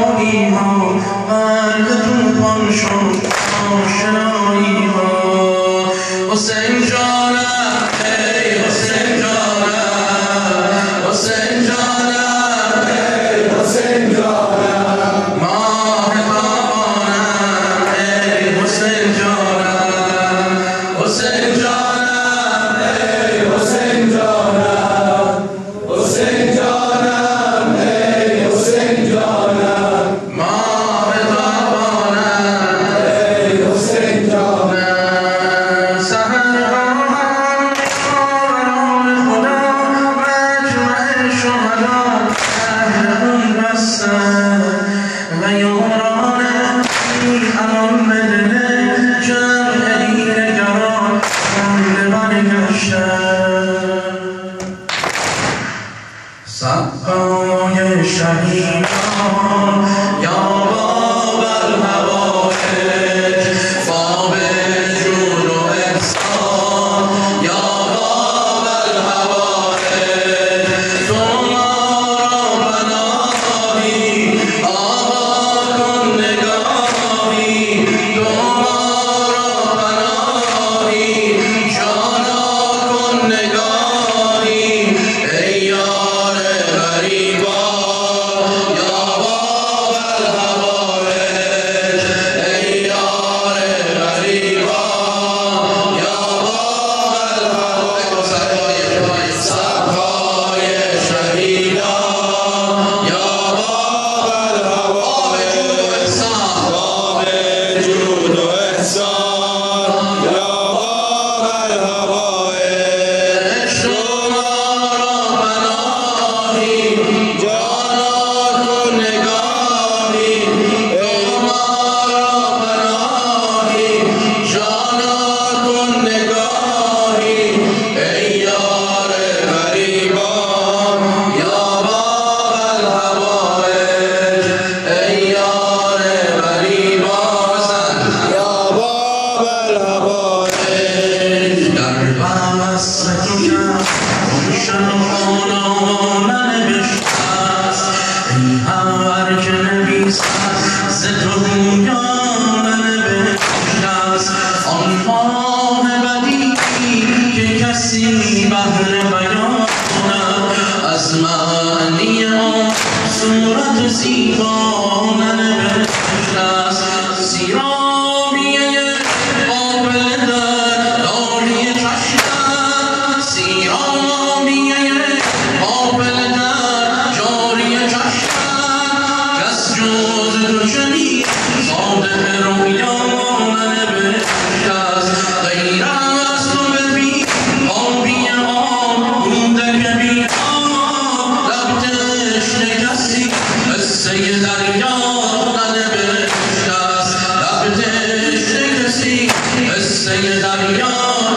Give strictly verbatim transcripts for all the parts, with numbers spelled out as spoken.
زیبایی ها قلب توفان شد آشنایی ها حسین جانم ای حسین جانم حسین جانم ای حسین جانم ماه تابانم ای حسین جانم حسین جانم ای حسین جانم حسین جانم ای حسین جانم ماه تابانم ای حسین جانم سحرگاهم یاران خدا مجمع شهدا اهل بستن و یاران بی امان بدل جمع دیرگران ماندگان گشتن صفای شهیدان یا باب الهوایج باب جود و احسان یا باب الهوایج تو ما را پناهی آقا کن نگاهی تو ما را پناهی جانا کن نگاهی ای یار غریبا یا باب الهوایج ای یار غریبا یا باب الهوایج صفای شهیدان یا باب الهوایج باب جود و احسان یا باب الهوایج شما را پناهی جانا کن نگاهی تو ما را پناهی جانا کن نگاهی ای یار غریبان یا باب الهوایج ای یار غریبان یا باب الهوایج در وصل تو کرد گلشن خانمان نبشتست ای هر که نویسد ز تو گویان نبشتست آن ماه بدی که کسی بهر بیان کند از معنی آن صورت زیبا ننوشتست سیرامیه قابل در داری چشمت سیرامیه قابل در جاری چشمت کس جز تو چنین صادق رویا ننوشتست غیر از تو ببین آبی آب گونده بی آب لب تشنه کسی قصه دریا ننوشتست لب تشنه کسی قصه دریا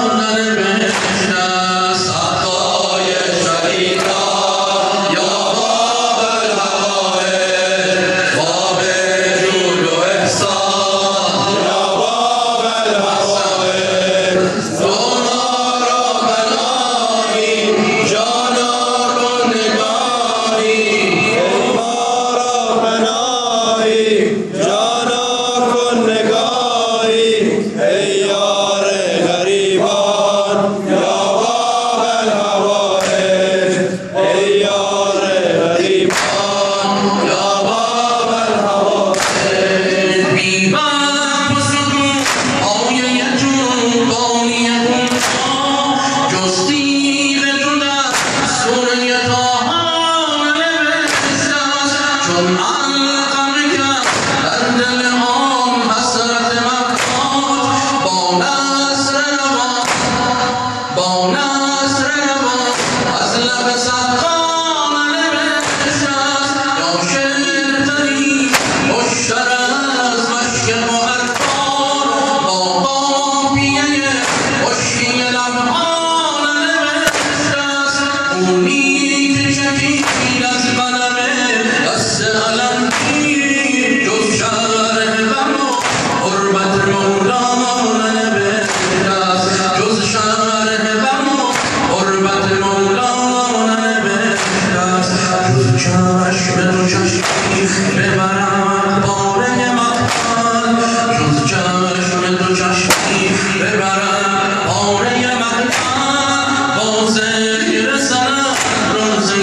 ننوشتست صفای شهیدان یا باب الهوایج باب جود و احسان یا باب الهوایج تو ما را پناهی جانا کن نگاهی تو ما را پناهی جانا کن نگاهی ای یار غریبان یا باب الهوایج ای یار غریبان یا باب الهوایج بی بند و سکون آیه جون بانی کن جز تیغ تو در سوره طه نوشتست چون علقمه کرد در دل آن حسرت مکات با نصر نوا با نصر نوا از لب صدقان نوشتست یا شعرتنی مشتر از مشک مهربان با قافیه خشکی لبان نوشتست اونی که چکید از قلم دست علمگیر جز شرح غم و غربت مولانا نوشتست جز شرح غم و غربت مولانا نوشتست جز چشم تو چشمی ببرم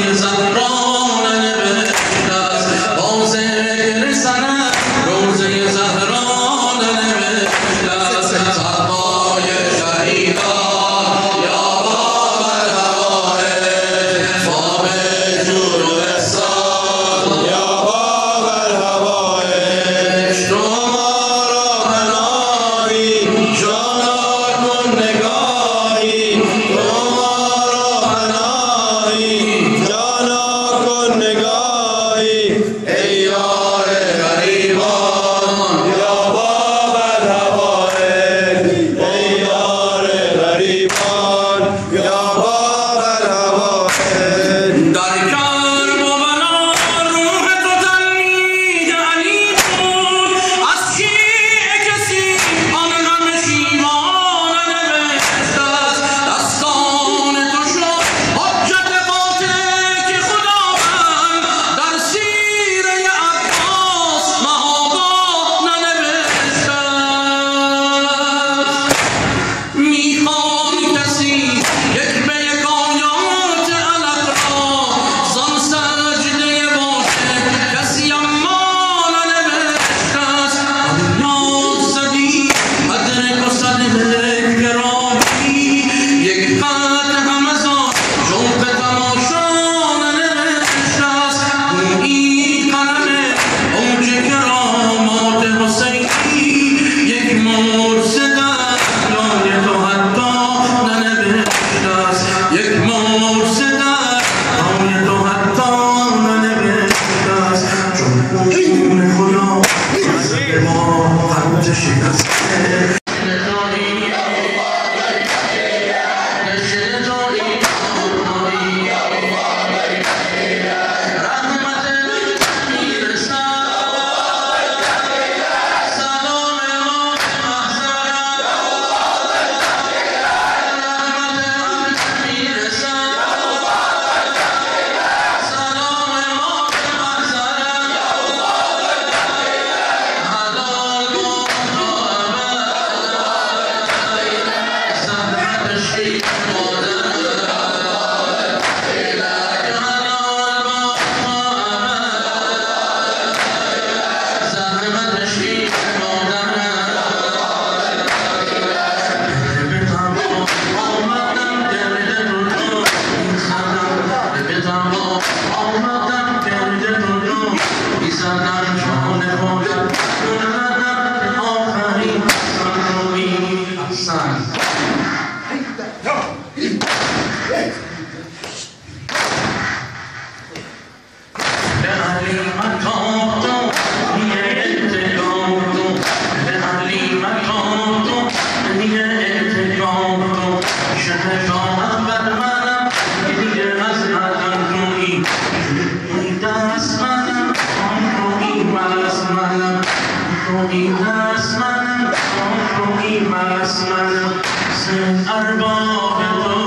أرباب